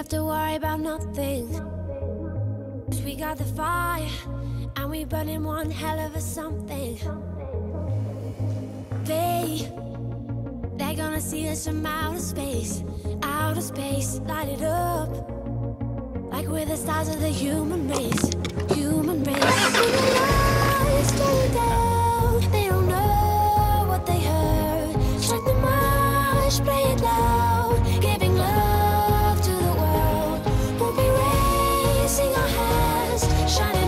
have to worry about nothing. 'Cause we got the fire, and we burning one hell of a something. They're gonna see us from outer space, light it up like we're the stars of the human race, human race. When the lights go down, they don't know what they heard. Strike the march, play it loud, giving love to the world. We'll be raising our hands, shining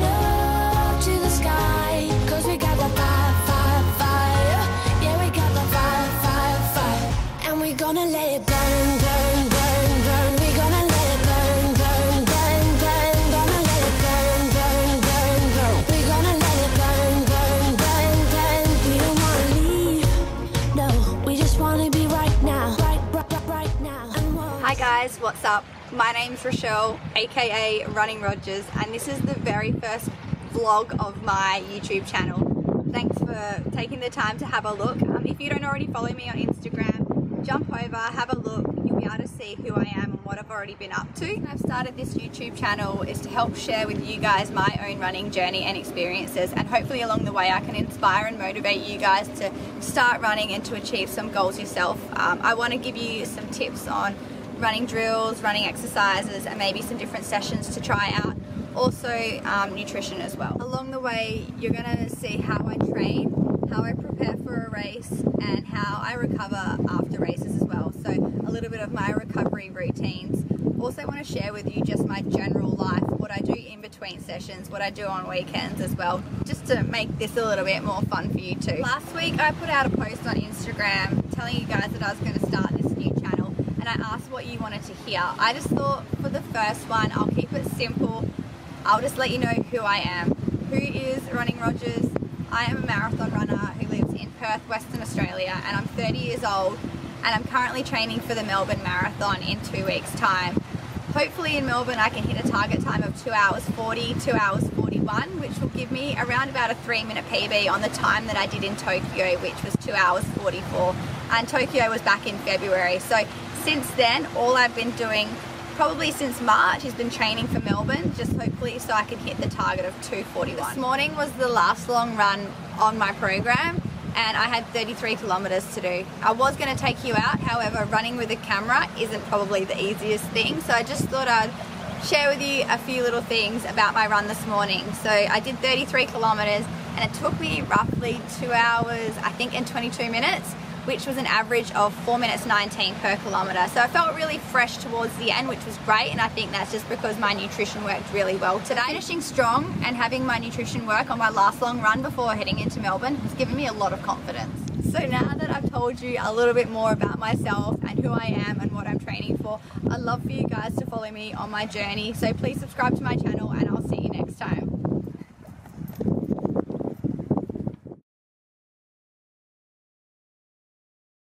up to the sky. 'Cause we got the fire, fire, fire. Yeah, we got the fire, fire, fire. And we're gonna let it burn, burn, burn, burn. We're gonna let it burn, burn, burn, burn. Gonna let it burn, burn, burn, burn. We're gonna let it burn, burn, burn, burn. We don't wanna leave, no. We just wanna be right now, right now. Hi guys, what's up? My name's Rochelle, aka Running Rogers, and this is the very first vlog of my YouTube channel. Thanks for taking the time to have a look. If you don't already follow me on Instagram, jump over, have a look. You'll be able to see who I am and what I've already been up to. I've started this YouTube channel is to help share with you guys my own running journey and experiences, and hopefully along the way I can inspire and motivate you guys to start running and to achieve some goals yourself. I want to give you some tips on running drills, running exercises, and maybe some different sessions to try out. Also nutrition as well. Along the way you're going to see how I train, how I prepare for a race, and how I recover after races as well. So a little bit of my recovery routines. Also want to share with you just my general life, what I do in between sessions, what I do on weekends as well, just to make this a little bit more fun for you too. Last week I put out a post on Instagram telling you guys that I was going to start this new channel, and I asked what you wanted to hear. I just thought for the first one I'll keep it simple. I'll just let you know who I am. Who is Running Rogers? I am a marathon runner who lives in Perth, Western Australia, and I'm 30 years old, and I'm currently training for the Melbourne Marathon in 2 weeks' time. Hopefully in Melbourne I can hit a target time of 2 hours 40, 2 hours 41, which will give me around about a 3-minute PB on the time that I did in Tokyo, which was 2 hours 44, and Tokyo was back in February. So since then, all I've been doing probably since March has been training for Melbourne, just hopefully so I can hit the target of 2:41. This morning was the last long run on my program, and I had 33 kilometers to do. I was going to take you out, however running with a camera isn't probably the easiest thing, so I just thought I'd share with you a few little things about my run this morning. So I did 33 kilometers and it took me roughly 2 hours I think and 22 minutes, which was an average of 4 minutes 19 per kilometre. So I felt really fresh towards the end, which was great, and I think that's just because my nutrition worked really well today. Finishing strong and having my nutrition work on my last long run before heading into Melbourne has given me a lot of confidence. So now that I've told you a little bit more about myself and who I am and what I'm training for, I'd love for you guys to follow me on my journey. So please subscribe to my channel and I'll see you next time.